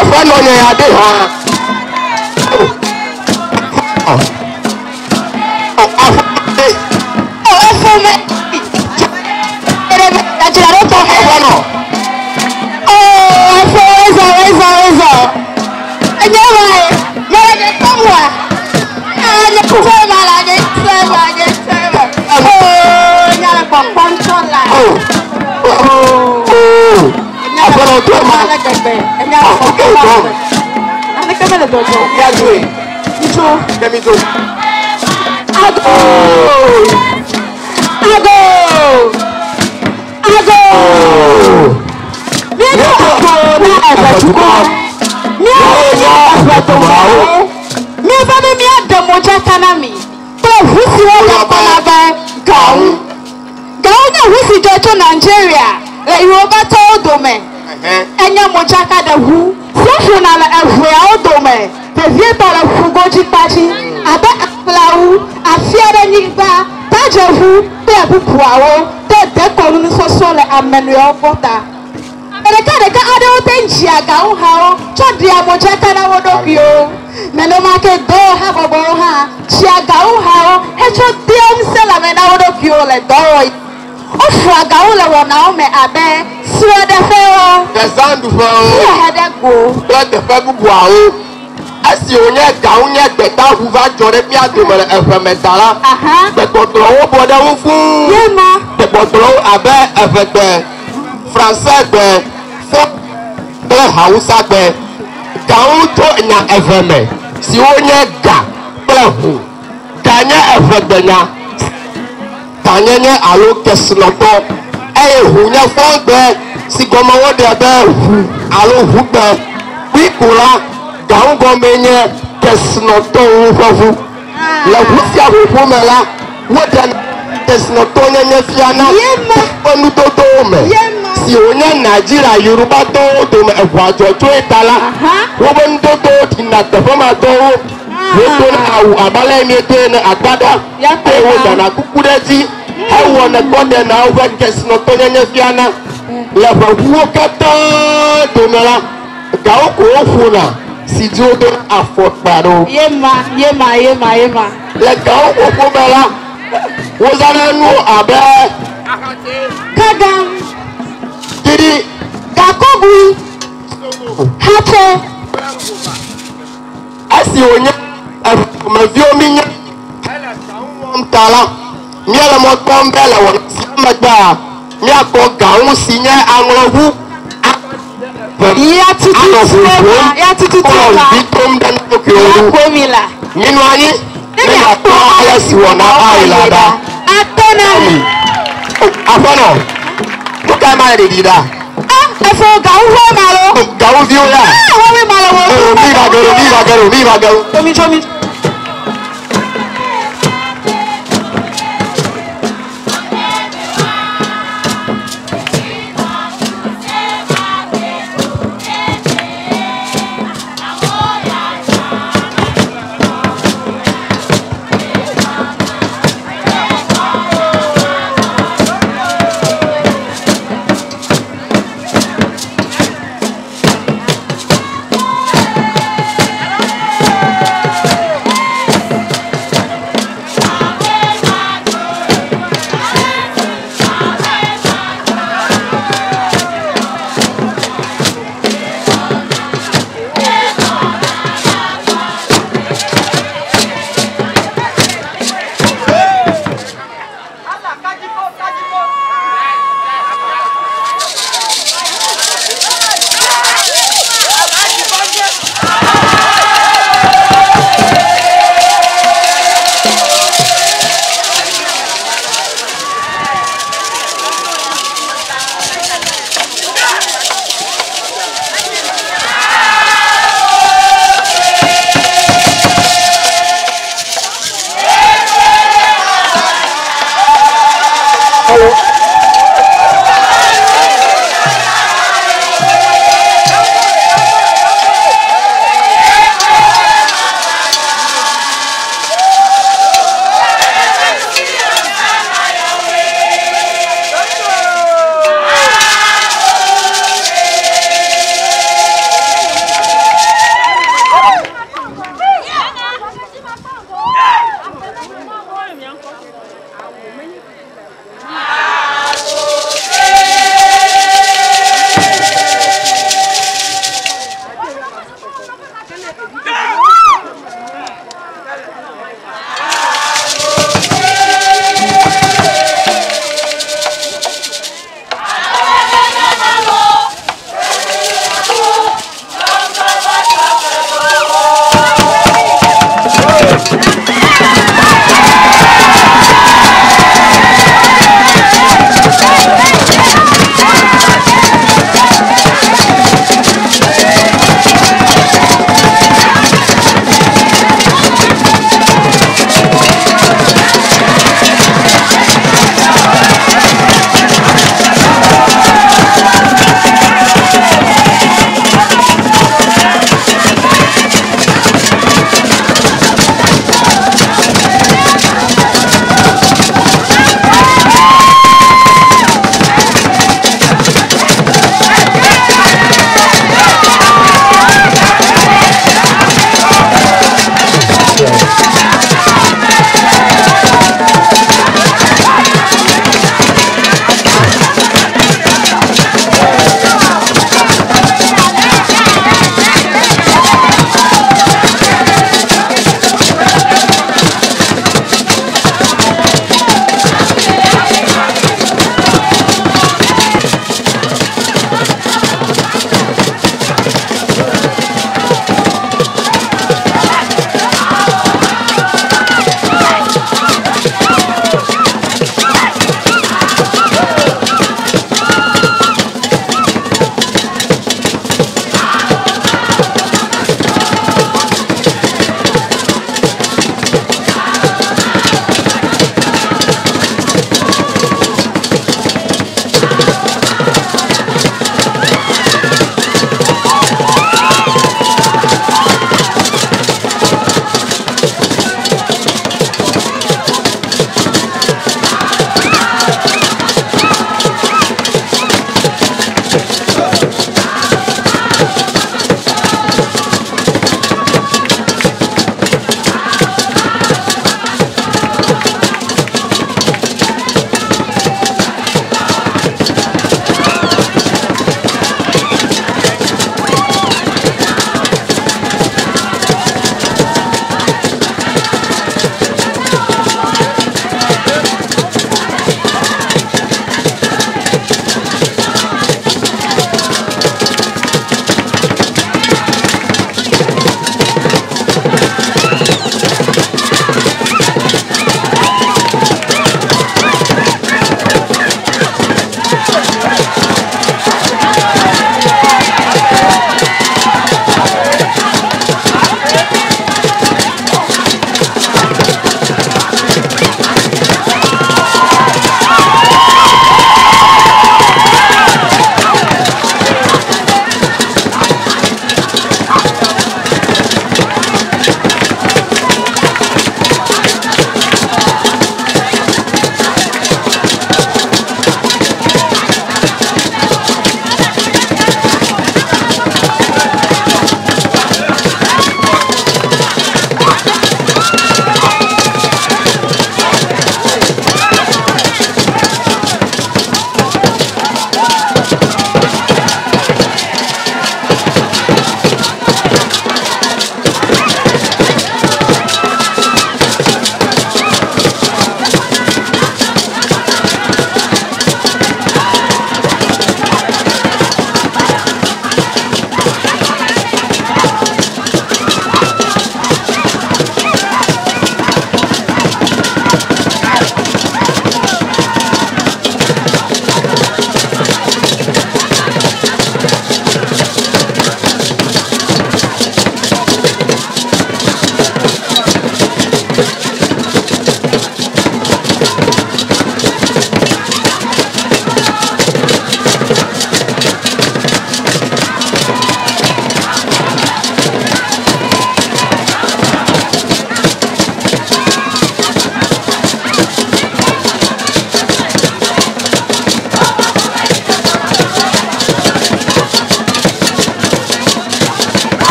afọ no ye ade ha afọ me ajira ro to afọ no afọ eza enye wa ye de komwa ana ko mala de tsema nyala kwa controla afọ no to ma la gbe enya afọ ana kamera dojo ya dwe icho demi do Ago! Tajavu, Puao, Decon, Sosole, and Manuel Bota. And the other thing, Chiaga, how, Chodia Mojacana Wodopio, Menomake do have a boha, Chiaga, how, Hecho Dion Salamena Wodopio, like Doi. Ofragaula now me abe, Sua de Feo, the Zandu Feo, had a go, let the Fabu Guao. Asi onye gaunye gbeta huva jore pia dumere efemetala gbetotro wo boda wufu yema gbetotro abe efegbe français gbe fo ble hausa gbe gaun to nya efeme si onye ga ble hu ganye efegbe nya ganye nye alo kesnoto hunya fo gbe si gomo wo de be hu alo hu gbe wikula gaun gomenye kesnoto ufofu la husia hufumela wodan kesnoto nyenye fiana onu toto me si onye Nigeria Yoruba to do me egwajo to etala wobon toto tinata fama to wodo na awu abale mi to na agbada te wodan akukudeji ewo na gode na over kesnoto nyenye fiana la huwo kata to mela gaun ko ofuna si Dieu donne à fort pardon. Yema. Les gars au Pomela, vous allez nous abe. Kagam. Didi. Gakobu. Hache. Asi onya. Me vio minya. Mtala. Miela mo tombela wona siamagba. Mia ko gaun sinya anglovu. Ya titi nínú ayé nínú àtọ́ ayẹ́sì wọ̀ náà àìlàdá afọ́nà tó ká máa lè dìdá ẹ̀fọ́ gàú fún ọmọ lọ gàú fi ó yà wọ́n rí màlẹ̀ wọ́n bí ìbàgẹ̀rù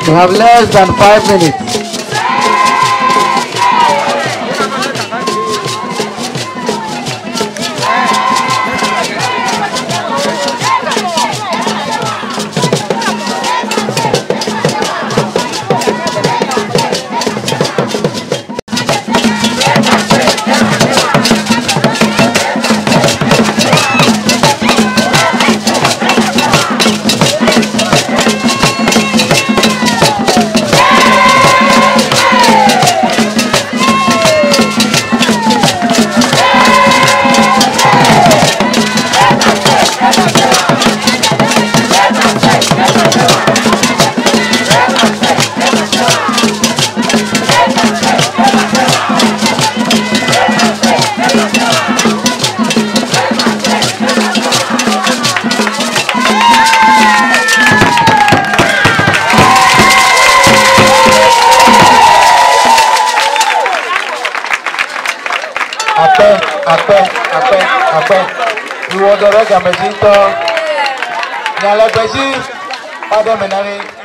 We have less than 5 minutes. Apa, you want to recognize it? Nyala besi pada menari